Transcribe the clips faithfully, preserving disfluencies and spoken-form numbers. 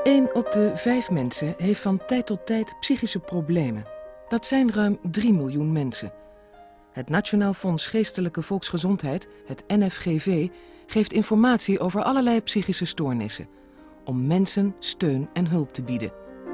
Eén op de vijf mensen heeft van tijd tot tijd psychische problemen. Dat zijn ruim drie miljoen mensen. Het Nationaal Fonds Geestelijke Volksgezondheid, het N F G V, geeft informatie over allerlei psychische stoornissen, om mensen steun en hulp te bieden.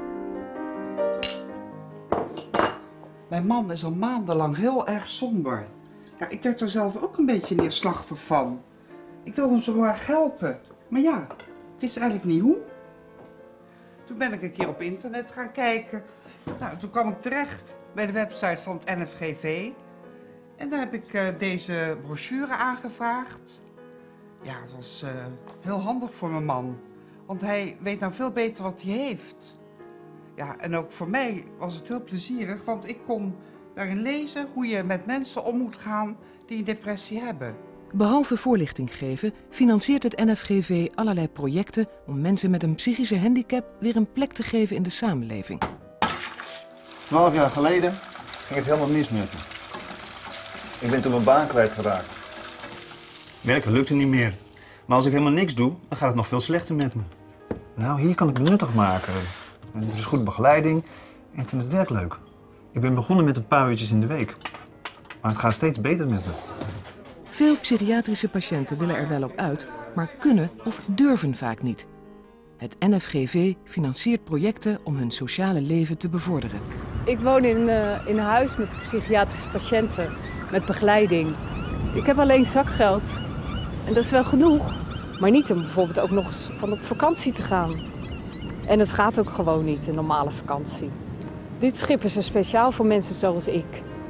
Mijn man is al maandenlang heel erg somber. Ja, ik werd er zelf ook een beetje neerslachtig van. Ik wil hem zo erg helpen. Maar ja, ik wist eigenlijk niet hoe. Toen ben ik een keer op internet gaan kijken. Nou, toen kwam ik terecht bij de website van het N F G V. En daar heb ik uh, deze brochure aangevraagd. Ja, het was uh, heel handig voor mijn man. Want hij weet nou veel beter wat hij heeft. Ja, en ook voor mij was het heel plezierig, want ik kon daarin lezen hoe je met mensen om moet gaan die een depressie hebben. Behalve voorlichting geven, financiert het N F G V allerlei projecten om mensen met een psychische handicap weer een plek te geven in de samenleving. Twaalf jaar geleden ging het helemaal mis met me. Ik ben toen mijn baan kwijtgeraakt. Werken lukte niet meer. Maar als ik helemaal niks doe, dan gaat het nog veel slechter met me. Nou, hier kan ik het nuttig maken. Er is goede begeleiding en ik vind het werk leuk. Ik ben begonnen met een paar uurtjes in de week. Maar het gaat steeds beter met me. Veel psychiatrische patiënten willen er wel op uit, maar kunnen of durven vaak niet. Het N F G V financiert projecten om hun sociale leven te bevorderen. Ik woon in, uh, in een huis met psychiatrische patiënten, met begeleiding. Ik heb alleen zakgeld en dat is wel genoeg, maar niet om bijvoorbeeld ook nog eens van op vakantie te gaan. En het gaat ook gewoon niet, een normale vakantie. Dit schip is er speciaal voor mensen zoals ik.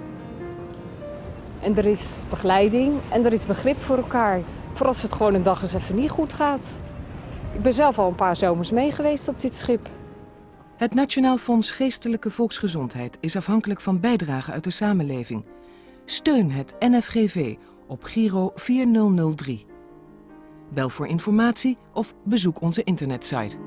En er is begeleiding en er is begrip voor elkaar. Voor als het gewoon een dag eens even niet goed gaat. Ik ben zelf al een paar zomers mee geweest op dit schip. Het Nationaal Fonds Geestelijke Volksgezondheid is afhankelijk van bijdragen uit de samenleving. Steun het N F G V op Giro vier nul nul drie. Bel voor informatie of bezoek onze internetsite.